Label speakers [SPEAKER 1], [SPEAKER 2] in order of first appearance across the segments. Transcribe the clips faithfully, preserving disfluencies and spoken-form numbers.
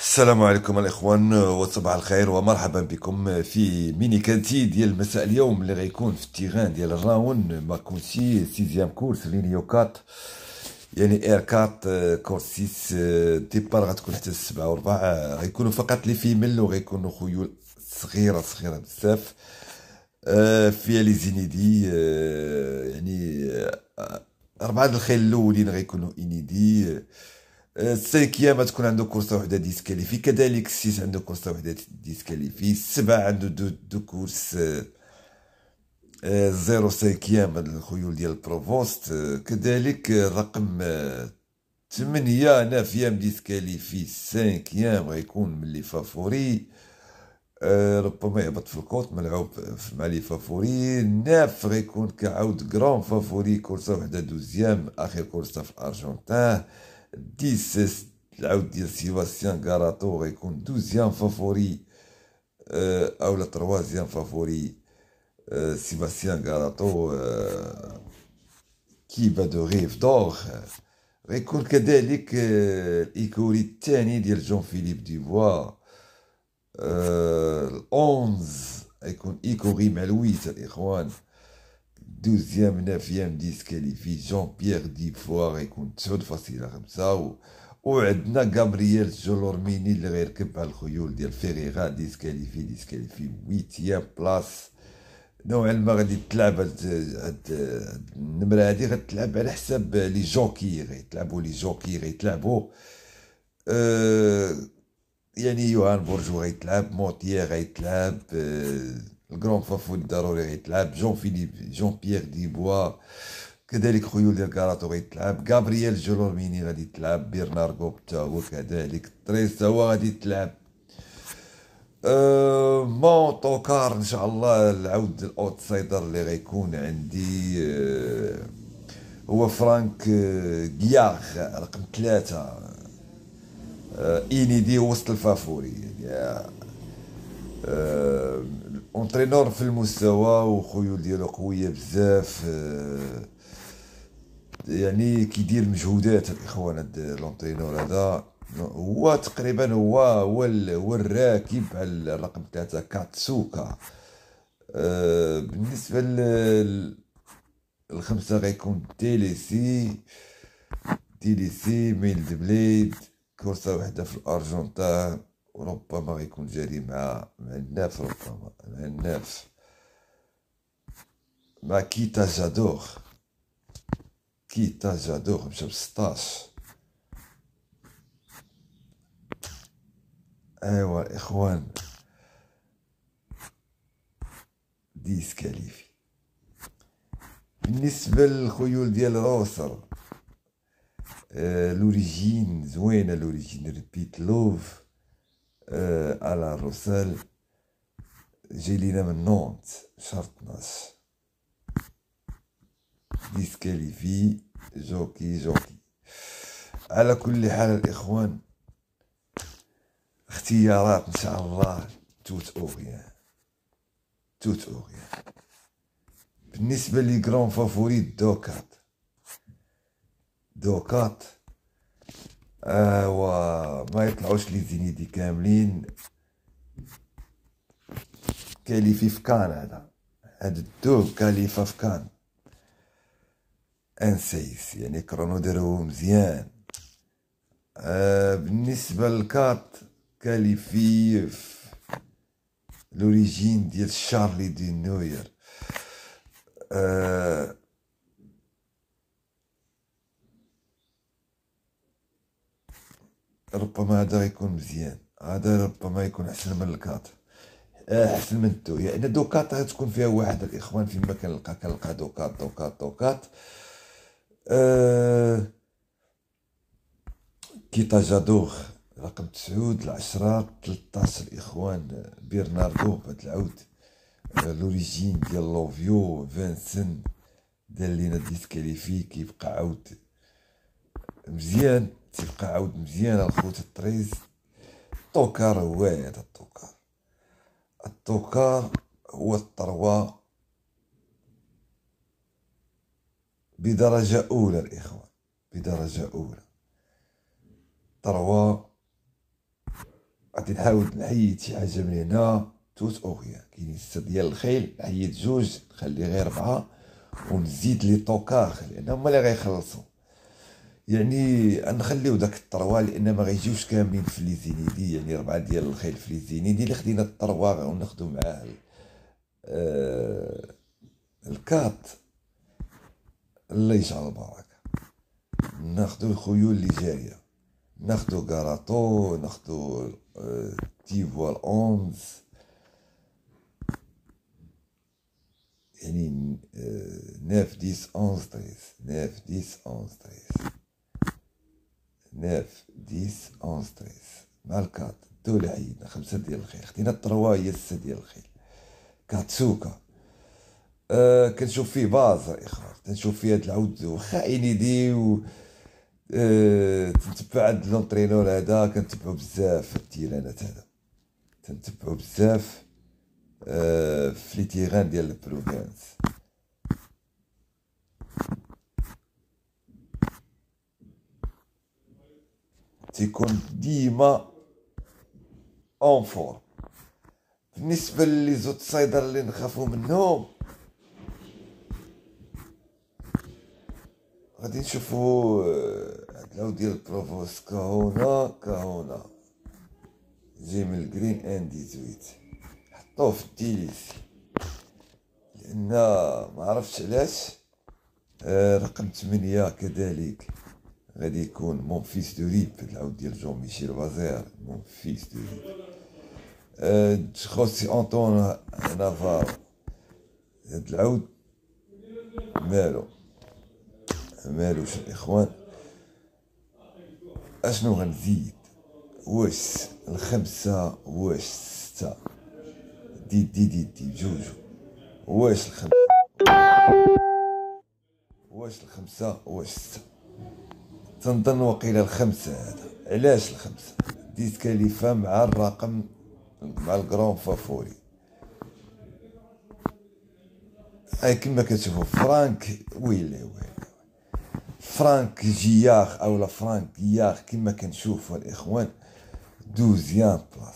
[SPEAKER 1] السلام عليكم الاخوان وصباح الخير ومرحبا بكم في ميني كانتي ديال مساء اليوم اللي غيكون في التيغان ديال الراون ماكونسي سيزيام كورس لينيو كات، يعني اير كات كورس سيس ديبار غتكون حتى السبعة وربع. غيكونوا فقط لي فيميل وغيكونوا خيول صغيرة صغيرة بزاف. آه، فيها لي زينيدي، آه، يعني آه، أربعة د الخيل الأولين غيكونوا إنيدي. آه، السانكيام غتكون عنده كورسة وحدة ديسكاليفي، كذلك السيس عنده كورسة وحدة ديسكاليفي، السبعة عنده دو, دو كورس. آه، آه، زيرو سانكيام هاد الخيول ديال البروفوست. آه، كذلك آه، الرقم آه، تمنية نافيام ديسكاليفي، سانكيام غيكون من لي فافوري. آه، ربما يهبط في الكوت ملعوب في- مع لي فافوري. ناف غيكون كعود كرون فافوري، كورسة وحدة دوزيام آخر كورسة في الأرجنتين. ديسيس العود ديال سيباستيان كاراتو غيكون دوزيام فافوري، آه، أولا تروازيام فافوري. آه، سيباستيان كاراتو آه، كيبا دو ريف دور. آه، غيكون كذلك آه، الإيكوري الثاني ديال جون فيليب ديفوا. آه، الأونز غيكون إيكوري مع الويت الإخوان. دوزيام نافيام ديسكاليفي جون بيير ديفوا غيكون تسعود فاصلة خمسة و... وعندنا غابرييل جولورميني اللي غيركب على الخيول ديال فيريغا ديسكاليفي ديسكاليفي ويتيام بلاص. نوعا ما غادي تلعب هاد هاد هاد النمرة هادي غتلعب على حساب لي جوكي، غيتلعبوا لي جوكي غيتلعبوا. أه يعني يوهان بورجو غيتلعب، موتيير غيتلعب، أه الكرون فافوري ضروري غيتلعب، جون فيليب جون بيير ديبوا. كذلك خيول ديال كاراتو غيتلعب، غابرييل جولورميني غادي تلعب، بيرنار كوبتا هو كذلك، تريس هو غادي تلعب. أه مون طوكار ان شاء الله العود الاوتسايدر اللي غيكون عندي. أه هو فرانك أه جياخ رقم ثلاثة. أه إينيدي وسط الفافوري، يعني أه اونترينور في المستوى وخيول ديالو قوية بزاف. أه يعني كيدير مجهودات الاخوان هاد لونترينور هذا. هو تقريبا هو هو ال- هو الراكب على الرقم ثلاثة كاتسوكا. آه، بالنسبة لل- للخمسة غيكون تيليسي تيليسي ميلد بليد، كورسة وحدة في الأرجنتين. وربما غيكون جاري مع مع الناف، ربما مع الناف مع كيتا جادور. كيتا جادور مشى بستاش. ايوا اخوان ديسكاليفي. بالنسبة للخيول ديال روسر، آه لوريجين زوينة، لوريجين ريبيت لوف. آه على روسال جاي لينا من نونت شهر اثناش. ديسكاليفي جوكي جوكي. على كل حال الإخوان، اختيارات إن شاء الله توت أوريان توت أوريان. بالنسبة لي جرون فافوريت دوكات دوكات. ايوا ما يطلعوش لي زينيدي كاملين. كاليفي في كان هذا هاد الدوب كاليفا في كان انسيس، يعني كرونو دارو مزيان. آه بالنسبة للكات كاليفي في لوريجين ديال شارلي دي نوير. آه ربما هذا يكون مزيان، هذا ربما يكون احسن من الكات. آه، احسن من الدو، يعني دوكات غتكون فيها واحد الاخوان فيما كنلقى كنلقى دوكات دوكات دوكات. آه كيتا جادور رقم تسعود العشرة تلطاش الإخوان بيرناردو بهاد العود. آه، لوريجين ديال لوفيو فانسن دار لينا ديسكاليفي، كيبقى عود مزيان، تيبقى عود مزيان الخوت الطريز. الطوكار هو هذا الطوكار الطوكار هو الطروة بدرجة أولى الإخوان، بدرجة أولى طروة. غادي نحاول نحيد شي حاجه من هنا توت اوغيا. كاينين ستة ديال الخيل، نحيد جوج نخلي غير ربعه ونزيد لي طوكار لان هما اللي غيخلصوا. يعني نخليو داك الطروا لان ما غيجيوش كاملين في لي زينيدي، يعني ربعه ديال الخيل في لي زينيدي اللي خدينا الطروا وناخدو معاه آه الكات. الله يجعل البركه. ناخدو الخيول اللي جايه، ناخدو كاراطو، ناخدو آه تيفوال اونز، يعني آه ناف ديس اونز تريز، ناف ديس اونز تريز، ناف ديس اونز تريز مع الكات. دول عيدنا خمسة ديال الخيل، خدينا الطروا هي ستة ديال الخيل. كاتسوكا آه كنشوف فيه باز اخر، تنشوف فيه هاد العود واخا انيدي و آه تنتبع هاد لونطرينور هذا، كنتبعو بزاف في التيرانات هذا، تنتبعو بزاف آه في لي تيغان ديال البروفانس. تيكون ديما اون فور. بالنسبه لي زوت سايدر اللي نخافو منهم غادي نشوفو هاد العود ديال البروفوس كاهونا كاهونا جاي من الجرين ان ثمانية عشر، حطوه في الديليسي لان ما عرفتش علاش. آه رقم ثمانية كذلك غادي يكون مون فيس دو ريب، العود ديال جون ميشيل بازير مون فيس دو ريب. آه خوسي انطون نافارو هاد العود مالو مالوش الاخوان. اشنو غنزيد؟ واش الخمسة واش ستة؟ دي دي دي دي بجوجو. واش الخمسة واش الخمسة واش ستة؟ تنظن وقيلا الخمسة هذا. علاش الخمسة؟ ديسكاليفا مع الرقم مع الكرون فافوري. هاي كما كتشوفو فرانك ويلي ويلي فرانك جياخ اولا فرانك جياخ كما كنشوفو الاخوان دوزيام بلاص.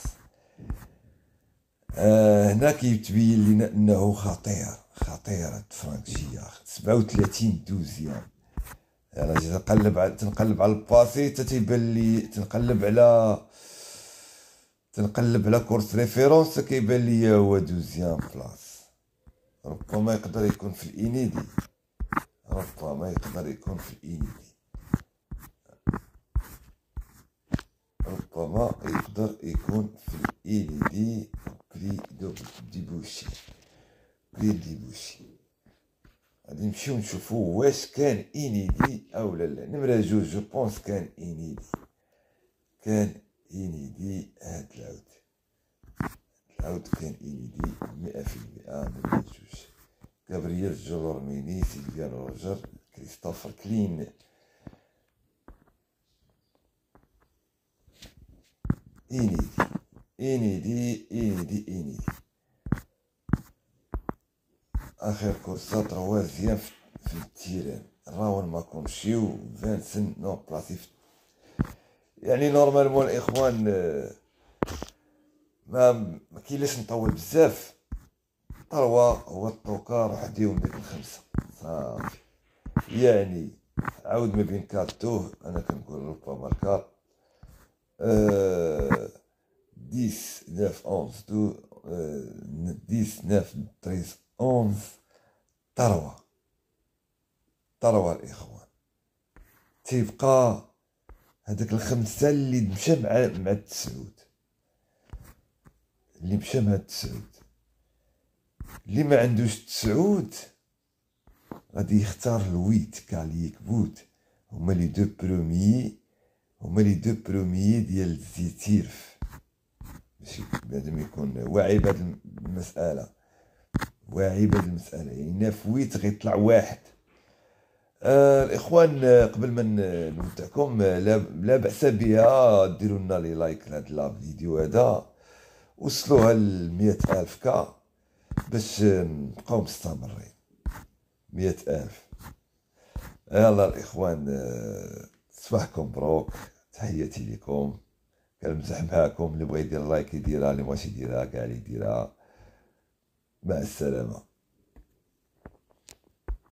[SPEAKER 1] آه هنا كيتبين لنا انه خطير خطير هاد فرانك جياخ. سبعة وثلاثين دوزيام. انا جيت نقلب على تنقلب على الباسي حتى تيبان لي تنقلب على تنقلب على كورس ريفيرونس كيبان لي هو دوزيام بلاص. ربما يقدر يكون في الانيدي، ربما يقدر يكون في الانيدي، ربما يقدر يكون في الانيدي. بري دو ديبوشي بري ديبوشي غادي نمشيو نشوفو واش كان انيدي او لا لا. نمرة جوج جو بونس كان انيدي، كان انيدي. هاد العود العود كان انيدي مئة في المئة. نمرة جوج غابرييل جولورميني، سيلفيان روجر، كريستوفر كلين. انيدي انيدي انيدي انيدي. اخر كورسا تروازيام في التيران. راون ما كونشيو فانسن نو بلاصي. يعني نورمالمون الاخوان ما ما كاينلاش نطول بزاف. طروا هو الطوكار وحديهم ديك الخمسه صافي. يعني عاود ما بين كاتوه انا كنقول ربما الكات أه ديس ناف اونز دو أه ديس ناف تريز اونز. طروا طروا الاخوان. تيبقى هذاك الخمسه اللي مشى مع مع التسعود، اللي مشى مع التسعود. اللي ما عندوش التسعود غادي يختار الويت كاليك بوت. هما لي دو بروميي هما لي دو بروميي ديال الزيتيرف. باش بنادم يكون واعي بهاد المساله، واعي بهاد المساله. يعني ناف ويت غيطلع واحد. آه الاخوان قبل ما نودعكم لا, لا باس بها ديروا لنا لي لايك لهاد لا فيديو هذا، وصلوها ل مئة الف كا باش نبقاو مستمرين. مئة الف. يلا الاخوان صباحكم مبروك، تحياتي لكم. كنمزح معاكم، اللي بغا يدير لايك يديرها، اللي مبغاش يديرها كاع اللي يديرها. مع السلامه.